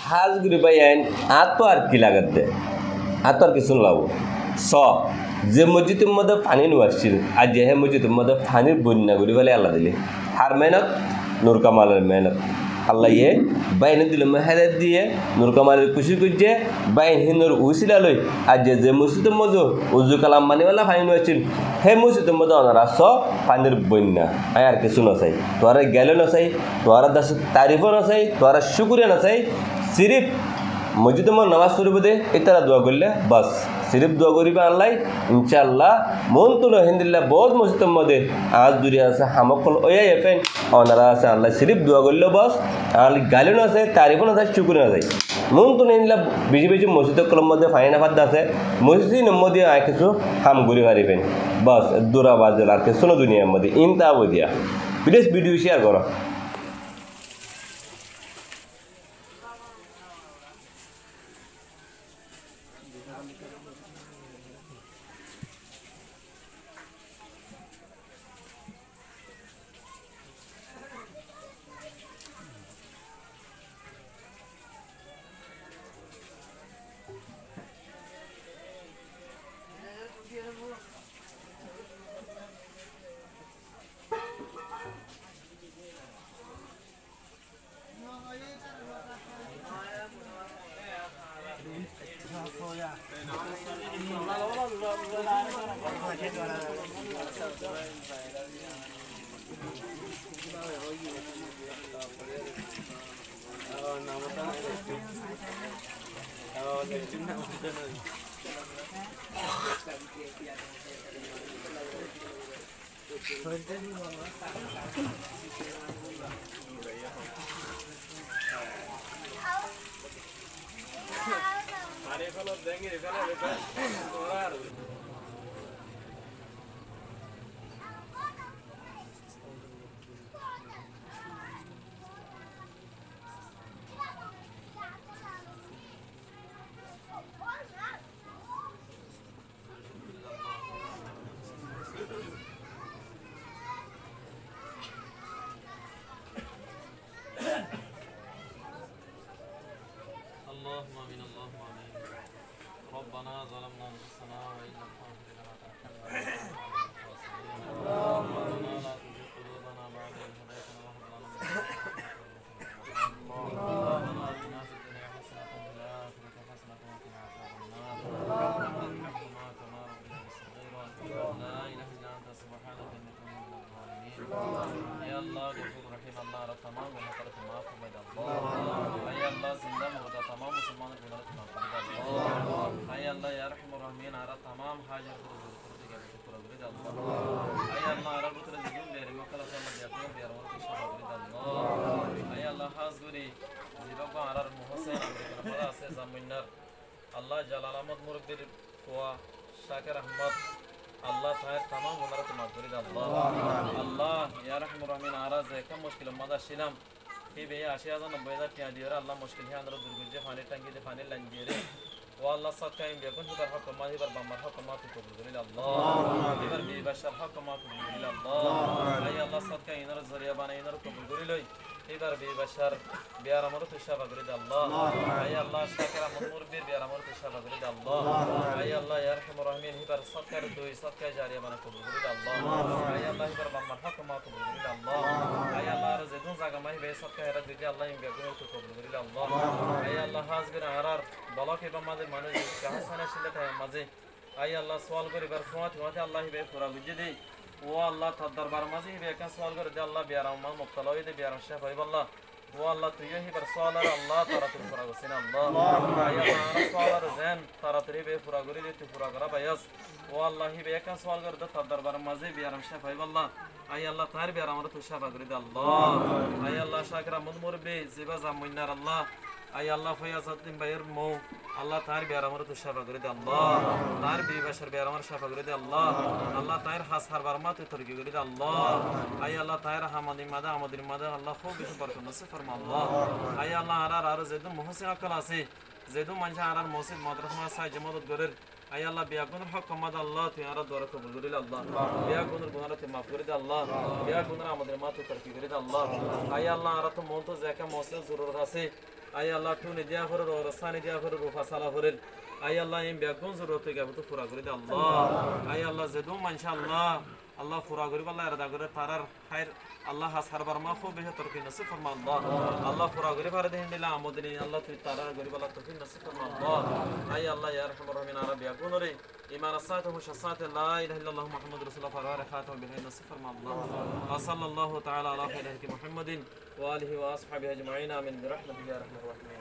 হাজ গুরি ভাই আইন আতো আর কি লাগাত দে আতো আর কিছু লাভ স যে মসজিদের মধ্যে পানি নোয়ারছিল আর যে মসজিদের মধ্যে পানির বন্যা করি বলে আল্লাহ দিলে হার মেহনত নূর কামালের মেহনত আল্লাহ ইয়ে বাইন দিল মেহেদাত দিয়ে নূর কামালের খুশি করছে বাইন হিন্দুর উচিলা লই আর যে মসজিদের মধ্যে উজু কালাম মানিওয়ালা পানি নোয়ারছিল সেই মসজিদের মধ্যে ওনারা স পানির বন্যা আয় আর কিছু নচাই তোরা গেলে নচাই তোরা দাস তারিফও নচাই তোরা শুকুরিয়া নচাই সিরিফ মসজিদে মন নামাজ পড়ব দে এতারা দোয়া করলে বাস সিরিফ দোয়া করিবে আল্লাহ ইনশাআল্লাহ মন তো হিন্দিল্লা বহুত মসজিদের মধ্যে আজ দূরে আছে হামকল ওয়া এফেন ওনারা আছে আল্লাহ সিরিফ দোয়া করলে বাস আর গালিও না আছে তারিফও না আছে শুকুরিয়া না যায় মন তো হিন্দিল্লা বেশি বেশি মসজিদের কলম মধ্যে ফাইনা ফাদ্দা আছে মসজিদের মধ্যে আর কিছু হাম ঘুরি পারিবেন বাস দূরা বাজল আর কিছু দুনিয়ার মধ্যে ইনতা বদিয়া প্লিজ ভিডিও শেয়ার করো اللهم امين اللهم امين ربنا ظلمنا انفسنا وان لم تغفر لنا وترحمنا ربنا لا تزغ قلوبنا بعد إذ هديتنا وهب لنا من لدنك ربنا آتنا في الدنيا حسنة وفي الآخرة حسنة وقنا عذاب النار ربنا ارحمنا كما ربنا صغيرا لا إله إلا أنت سبحانك إني كنت من الظالمين يا الله غفور رحيم الله رب تمام ونصرت معاف وبيد الله يا الله زندہ مردہ تمام مسلمان گناہوں کو معاف کر دے اے اللہ یا رحم الرحمین ارا تمام حاجت ضرورت کے پورا کر دے اللہ اے اللہ رب تر زندہ میرے مکل اللہ دیاتوں بیار اور کی شفا کر دے اللہ اے اللہ خاص گری زیبا کو ارار محسن امریکہ بڑا سے زمینر اللہ جلال احمد مربر کو شاکر احمد اللہ خیر تمام گناہوں کو معاف کر دے اللہ اللہ یا رحم الرحمین ارا ز کم مشکل مدہ شلم এই বে ৮০,০০০-৯০,০০০ টাকা দিয়ে আল্লাহ মুশকিল হে আমরা দুর্গজে পানি টাঙ্গি দে পানি লাইন দিয়ে রে ও আল্লাহ সৎকাই বেগুন হিবার হক মা হিবার বাম্মার হক মা তুই কবুল করিল আল্লাহ হিবার বি বাশার হক মা কবুল করিল আল্লাহ আই আল্লাহ সৎকাই ইনার জরিয়া বানাই ইনার কবুল করিলই হিবার বি বাশার বিয়ার আমর তুই শাফা করিল আল্লাহ আই আল্লাহ শাকির আহমদ মুরবির বিয়ার আমর তুই শাফা করিল আল্লাহ আই আল্লাহ ইয়া রহমান রহিম হিবার সৎকার দুই সৎকাই জারিয়া বানা কবুল করিল আল্লাহ আই আল্লাহ হিবার বাম্মার হক মা কবুল করিল আল্লাহ আই আল্লাহ আর যেদুন জায়গা মাই বে সৎকাই এরা দিতে আল্লাহ ইম বেগুন তুই কবুল করিল আল্লাহ আই আল্লাহ হাজগির আরার বলক এবং মাঝে মানুষ কাহাসানা শিলে থাকে মাঝে আই আল্লাহ সওয়াল করিবার সময় তোমাতে আল্লাহ বে পুরা বুঝে দেই ও আল্লাহ তার দরবার মাঝে বে একটা সওয়াল করে দে আল্লাহ বিয়ার আমার মুক্তালা হই দে বিয়ার শেফ হইব আল্লাহ ও আল্লাহ তুই হিবার সওয়ালার আল্লাহ তারা তুই পুরা করছিস আল্লাহ আই আল্লাহ সওয়ালার জান তারা তুই বে পুরা করে দে তুই পুরা করা বাইয়াস ও আল্লাহ বে একটা সওয়াল করে দে তার দরবার মাঝে বিয়ার শেফ হইব আল্লাহ আই আল্লাহ তার বিয়ার আমার তুই শেফ করে দে আল্লাহ আই আল্লাহ শাকিরা মন মুরবি জিবা জামিনার আল্লাহ আই আল্লাহ ফয়াজউদ্দিন ভাইয়ের মৌ আল্লাহ তার বিয়ার আমার তুই শাফা করে দে আল্লাহ তার বিবাসের বিয়ার আমার শাফা করে দে আল্লাহ আল্লাহ তার হাসহার বারমা তুই তরকি করে দে আল্লাহ আই আল্লাহ তার হামাদি মাদা আমাদের মাদা আল্লাহ খুব বেশি বরকত নসিব ফরমা আল্লাহ আই আল্লাহ আর যেদু মুহসিন আকল আছে যেদু মানুষ আর মসজিদ মাদ্রাসা সাহায্য মদত করের আই আল্লাহ বিয়া গুনার হক কমাদ আল্লাহ তুই আর দোয়া কবুল করিল আল্লাহ বিয়া গুনার গুনাহ তুই মাফ করে দে আল্লাহ বিয়া গুনাহ আমাদের মা তুই তরকি করে দে আল্লাহ আই আল্লাহ আর তো মন তো জায়গা মসজিদ জরুরত আছে আই আল্লাহ টুনে দিয়া ফরের ওরসানি দিয়া ফরের ফাসালা ফরের আই আল্লাহ এম বেগুন জরুরত থেকে তো পুরা করে দে আল্লাহ আই আল্লাহ যেদু মানশাআল্লাহ আল্লাহ পুরা করি আল্লাহ এরাদা করে তারার খায়ের আল্লাহ হাসারবার মা খুব বেহতর কি নসিব ফরমা আল্লাহ আল্লাহ পুরা করে পারে দেন দিলা আমদিনী আল্লাহ তুই তারার গরিব আল্লাহ তুই নসিব ফরমা আল্লাহ আই আল্লাহ ইয়া রাহমার রহিম আরবি আগুন রে ইমান আসাতে ও শাসাতে লা ইলাহা ইল্লাল্লাহ মুহাম্মাদুর রাসূলুল্লাহ ফারওয়ার খাতাম বিহি নসিব ফরমা আল্লাহ ওয়া সাল্লাল্লাহু তাআলা আলা খাইরিহি মুহাম্মাদিন ওয়া আলিহি ওয়া আসহাবিহি আজমাইন আমিন বিরহমাতিহি ইয়া রাহমার রহিম